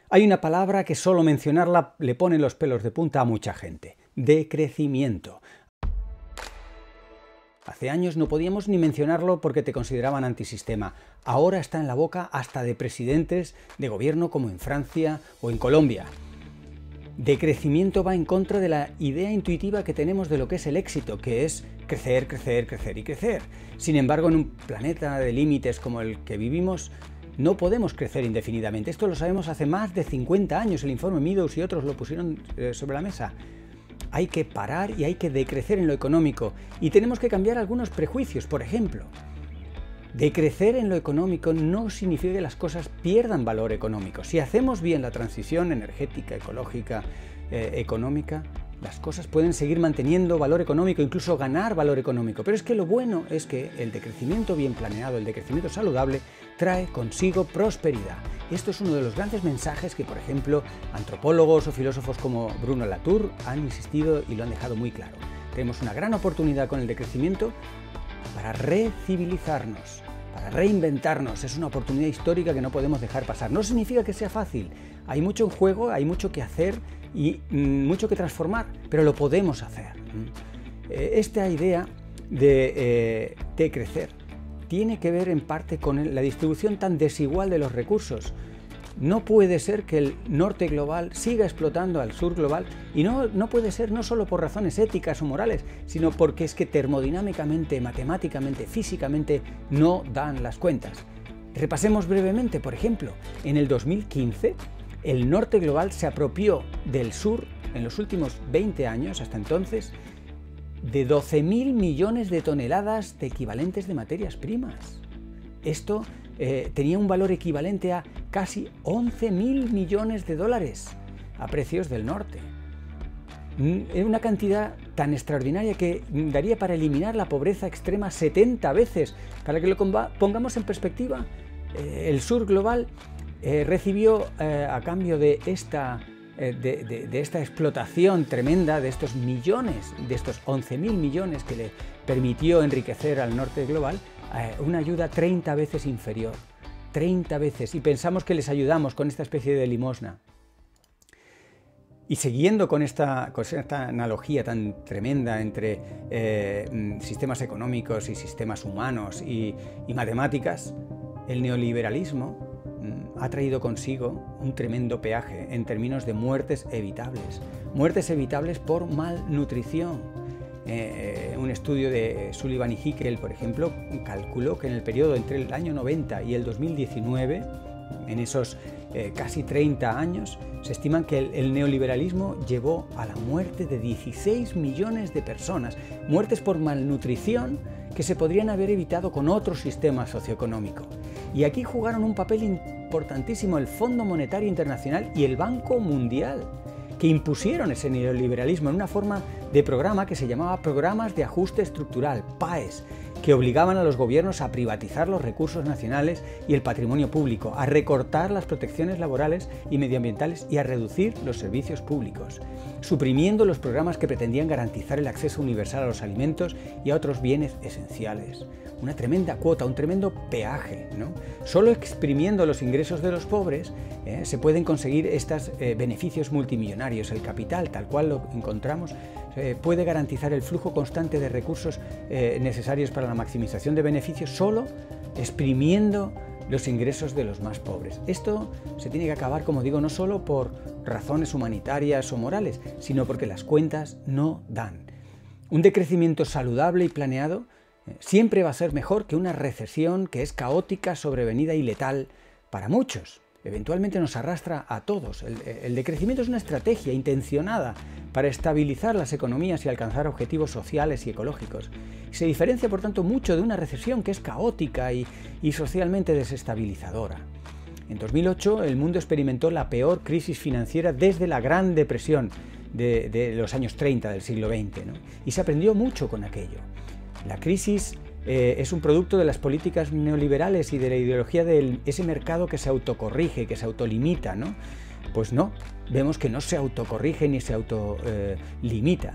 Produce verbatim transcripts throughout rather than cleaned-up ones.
Hay una palabra que solo mencionarla le pone los pelos de punta a mucha gente: decrecimiento. Hace años no podíamos ni mencionarlo porque te consideraban antisistema. Ahora está en la boca hasta de presidentes de gobierno como en Francia o en Colombia. Decrecimiento va en contra de la idea intuitiva que tenemos de lo que es el éxito, que es crecer, crecer, crecer y crecer. Sin embargo, en un planeta de límites como el que vivimos, no podemos crecer indefinidamente. Esto lo sabemos hace más de cincuenta años. El informe Meadows y otros lo pusieron eh, sobre la mesa. Hay que parar y hay que decrecer en lo económico. Y tenemos que cambiar algunos prejuicios. Por ejemplo, decrecer en lo económico no significa que las cosas pierdan valor económico. Si hacemos bien la transición energética, ecológica, eh, económica, las cosas pueden seguir manteniendo valor económico, incluso ganar valor económico. Pero es que lo bueno es que el decrecimiento bien planeado, el decrecimiento saludable, trae consigo prosperidad. Esto es uno de los grandes mensajes que, por ejemplo, antropólogos o filósofos como Bruno Latour han insistido y lo han dejado muy claro. Tenemos una gran oportunidad con el decrecimiento para recivilizarnos, para reinventarnos. Es una oportunidad histórica que no podemos dejar pasar. No significa que sea fácil. Hay mucho en juego, hay mucho que hacer y mm, mucho que transformar, pero lo podemos hacer. Esta idea de, eh, de crecer tiene que ver en parte con la distribución tan desigual de los recursos. No puede ser que el norte global siga explotando al sur global, y no, no puede ser no solo por razones éticas o morales, sino porque es que termodinámicamente, matemáticamente, físicamente no dan las cuentas. Repasemos brevemente, por ejemplo, en el dos mil quince el norte global se apropió del sur en los últimos veinte años, hasta entonces, de doce mil millones de toneladas de equivalentes de materias primas. Esto eh, tenía un valor equivalente a casi once mil millones de dólares a precios del norte. Es una cantidad tan extraordinaria que daría para eliminar la pobreza extrema setenta veces. Para que lo pongamos en perspectiva, eh, el sur global eh, recibió eh, a cambio de esta De, de, de esta explotación tremenda, de estos millones, de estos once mil millones que le permitió enriquecer al norte global, eh, una ayuda treinta veces inferior, treinta veces, y pensamos que les ayudamos con esta especie de limosna. Y siguiendo con esta, con esta analogía tan tremenda entre eh, sistemas económicos y sistemas humanos y, y matemáticas, el neoliberalismo ha traído consigo un tremendo peaje en términos de muertes evitables. Muertes evitables por malnutrición. Eh, un estudio de Sullivan y Hickel, por ejemplo, calculó que en el periodo entre el año noventa y el dos mil diecinueve, en esos eh, casi treinta años, se estima que el, el neoliberalismo llevó a la muerte de dieciséis millones de personas. Muertes por malnutrición que se podrían haber evitado con otro sistema socioeconómico. Y aquí jugaron un papel importantísimo el Fondo Monetario Internacional y el Banco Mundial, que impusieron ese neoliberalismo en una forma de programa que se llamaba Programas de Ajuste Estructural, P A E S, que obligaban a los gobiernos a privatizar los recursos nacionales y el patrimonio público, a recortar las protecciones laborales y medioambientales y a reducir los servicios públicos, suprimiendo los programas que pretendían garantizar el acceso universal a los alimentos y a otros bienes esenciales. Una tremenda cuota, un tremendo peaje, ¿no? Solo exprimiendo los ingresos de los pobres eh, se pueden conseguir estos eh, beneficios multimillonarios. El capital, tal cual lo encontramos, eh, puede garantizar el flujo constante de recursos eh, necesarios para la maximización de beneficios solo exprimiendo los ingresos de los más pobres. Esto se tiene que acabar, como digo, no solo por razones humanitarias o morales, sino porque las cuentas no dan. Un decrecimiento saludable y planeado siempre va a ser mejor que una recesión que es caótica, sobrevenida y letal para muchos. Eventualmente nos arrastra a todos. El, el decrecimiento es una estrategia intencionada para estabilizar las economías y alcanzar objetivos sociales y ecológicos. Se diferencia, por tanto, mucho de una recesión que es caótica y, y socialmente desestabilizadora. En dos mil ocho, el mundo experimentó la peor crisis financiera desde la Gran Depresión de, de los años treinta del siglo veinte, ¿no? Y se aprendió mucho con aquello. La crisis eh, es un producto de las políticas neoliberales y de la ideología de ese mercado que se autocorrige, que se autolimita, ¿no? Pues no, vemos que no se autocorrige ni se autolimita. Eh,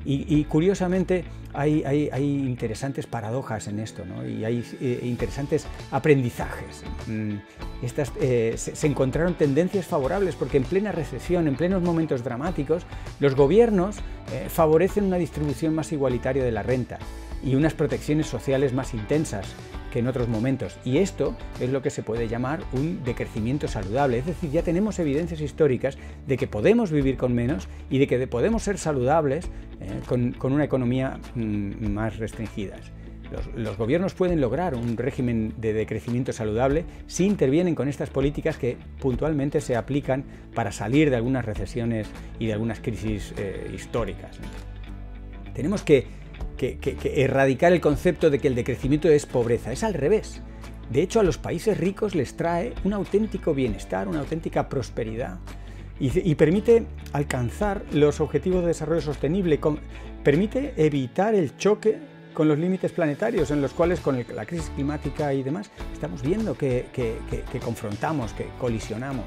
Y, y curiosamente hay, hay, hay interesantes paradojas en esto, ¿no? Y hay eh, interesantes aprendizajes. Mm, estas, eh, se, se encontraron tendencias favorables porque en plena recesión, en plenos momentos dramáticos, los gobiernos eh, favorecen una distribución más igualitaria de la renta y unas protecciones sociales más intensas que en otros momentos. Y esto es lo que se puede llamar un decrecimiento saludable. Es decir, ya tenemos evidencias históricas de que podemos vivir con menos y de que podemos ser saludables eh, con, con una economía mm, más restringida. Los, los gobiernos pueden lograr un régimen de decrecimiento saludable si intervienen con estas políticas que puntualmente se aplican para salir de algunas recesiones y de algunas crisis eh, históricas. Tenemos que Que, que, que erradicar el concepto de que el decrecimiento es pobreza. Es al revés. De hecho, a los países ricos les trae un auténtico bienestar, una auténtica prosperidad y, y permite alcanzar los objetivos de desarrollo sostenible, con, permite evitar el choque con los límites planetarios en los cuales con el, la crisis climática y demás estamos viendo que, que, que, que confrontamos, que colisionamos.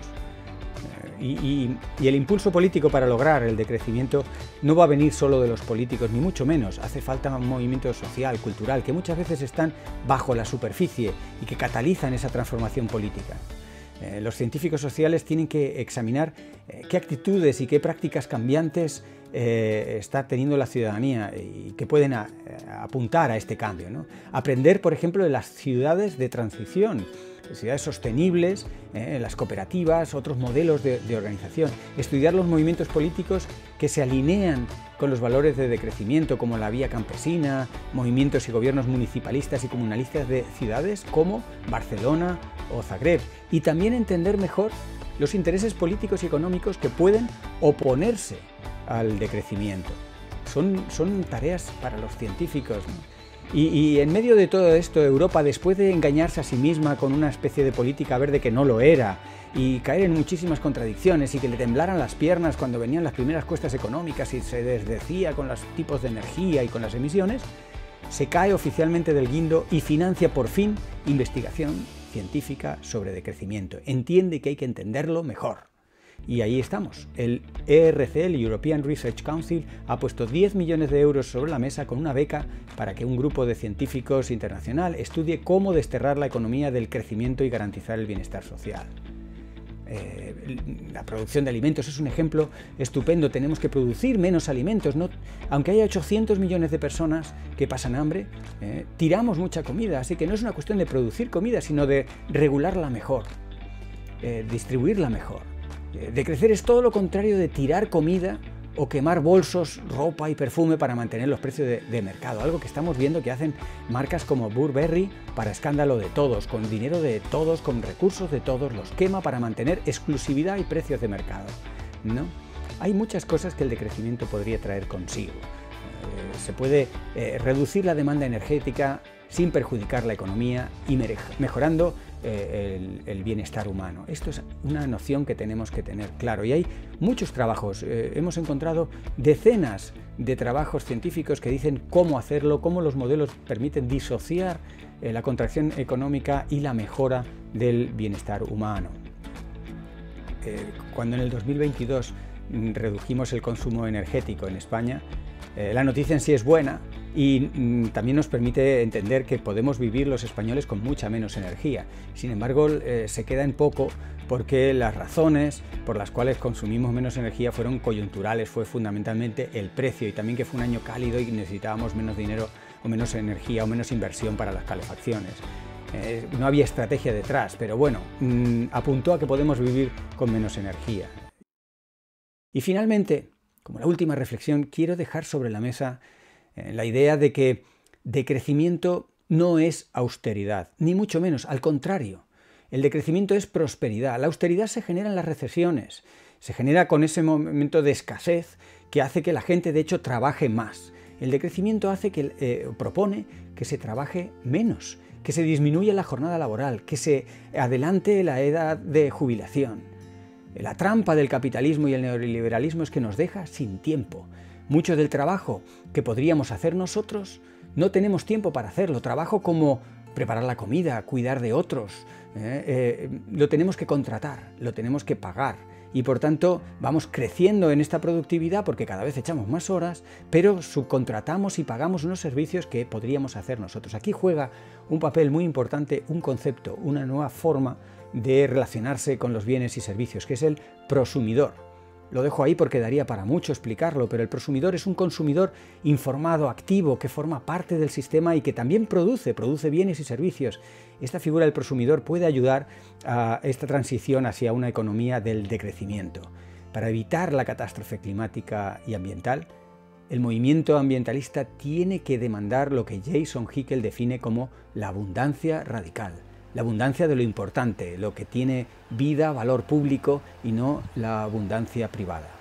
Y, y, y el impulso político para lograr el decrecimiento no va a venir solo de los políticos, ni mucho menos. Hace falta un movimiento social, cultural, que muchas veces están bajo la superficie y que catalizan esa transformación política. Eh, los científicos sociales tienen que examinar eh, qué actitudes y qué prácticas cambiantes eh, está teniendo la ciudadanía y que pueden a, a apuntar a este cambio, ¿no? Aprender, por ejemplo, de las ciudades de transición, ciudades sostenibles, eh, las cooperativas, otros modelos de, de organización. Estudiar los movimientos políticos que se alinean con los valores de decrecimiento, como la vía campesina, movimientos y gobiernos municipalistas y comunalistas de ciudades como Barcelona o Zagreb. Y también entender mejor los intereses políticos y económicos que pueden oponerse al decrecimiento. Son, son tareas para los científicos, ¿no? Y, y en medio de todo esto, Europa, después de engañarse a sí misma con una especie de política verde que no lo era, y caer en muchísimas contradicciones y que le temblaran las piernas cuando venían las primeras cuestas económicas y se desdecía con los tipos de energía y con las emisiones, se cae oficialmente del guindo y financia por fin investigación científica sobre decrecimiento. Entiende que hay que entenderlo mejor. Y ahí estamos. El E R C, el European Research Council, ha puesto diez millones de euros sobre la mesa con una beca para que un grupo de científicos internacional estudie cómo desterrar la economía del crecimiento y garantizar el bienestar social. Eh, la producción de alimentos es un ejemplo estupendo. Tenemos que producir menos alimentos, ¿no? Aunque haya ochocientos millones de personas que pasan hambre, eh, tiramos mucha comida, así que no es una cuestión de producir comida, sino de regularla mejor, eh, distribuirla mejor. De crecer es todo lo contrario de tirar comida o quemar bolsos, ropa y perfume para mantener los precios de, de mercado. Algo que estamos viendo que hacen marcas como Burberry para escándalo de todos, con dinero de todos, con recursos de todos, los quema para mantener exclusividad y precios de mercado, ¿no? Hay muchas cosas que el decrecimiento podría traer consigo. Eh, se puede eh, reducir la demanda energética sin perjudicar la economía y mejorando eh, el, el bienestar humano. Esto es una noción que tenemos que tener claro. Y hay muchos trabajos. Eh, hemos encontrado decenas de trabajos científicos que dicen cómo hacerlo, cómo los modelos permiten disociar eh, la contracción económica y la mejora del bienestar humano. Eh, cuando en el dos mil veintidós redujimos el consumo energético en España, eh, la noticia en sí es buena, y mm, también nos permite entender que podemos vivir los españoles con mucha menos energía. Sin embargo, eh, se queda en poco porque las razones por las cuales consumimos menos energía fueron coyunturales, fue fundamentalmente el precio y también que fue un año cálido y necesitábamos menos dinero o menos energía o menos inversión para las calefacciones. Eh, no había estrategia detrás, pero bueno, mmm, apuntó a que podemos vivir con menos energía. Y finalmente, como la última reflexión, quiero dejar sobre la mesa la idea de que decrecimiento no es austeridad, ni mucho menos, al contrario. El decrecimiento es prosperidad. La austeridad se genera en las recesiones, se genera con ese momento de escasez que hace que la gente, de hecho, trabaje más. El decrecimiento hace que, eh, propone que se trabaje menos, que se disminuya la jornada laboral, que se adelante la edad de jubilación. La trampa del capitalismo y el neoliberalismo es que nos deja sin tiempo. Mucho del trabajo que podríamos hacer nosotros, no tenemos tiempo para hacerlo. Trabajo como preparar la comida, cuidar de otros, eh, eh, lo tenemos que contratar, lo tenemos que pagar. y por tanto vamos creciendo en esta productividad porque cada vez echamos más horas, pero subcontratamos y pagamos unos servicios que podríamos hacer nosotros. Aquí juega un papel muy importante un concepto, una nueva forma de relacionarse con los bienes y servicios, que es el prosumidor. Lo dejo ahí porque daría para mucho explicarlo, pero el prosumidor es un consumidor informado, activo, que forma parte del sistema y que también produce, produce bienes y servicios. Esta figura del prosumidor puede ayudar a esta transición hacia una economía del decrecimiento. Para evitar la catástrofe climática y ambiental, el movimiento ambientalista tiene que demandar lo que Jason Hickel define como la abundancia radical. La abundancia de lo importante, lo que tiene vida, valor público y no la abundancia privada.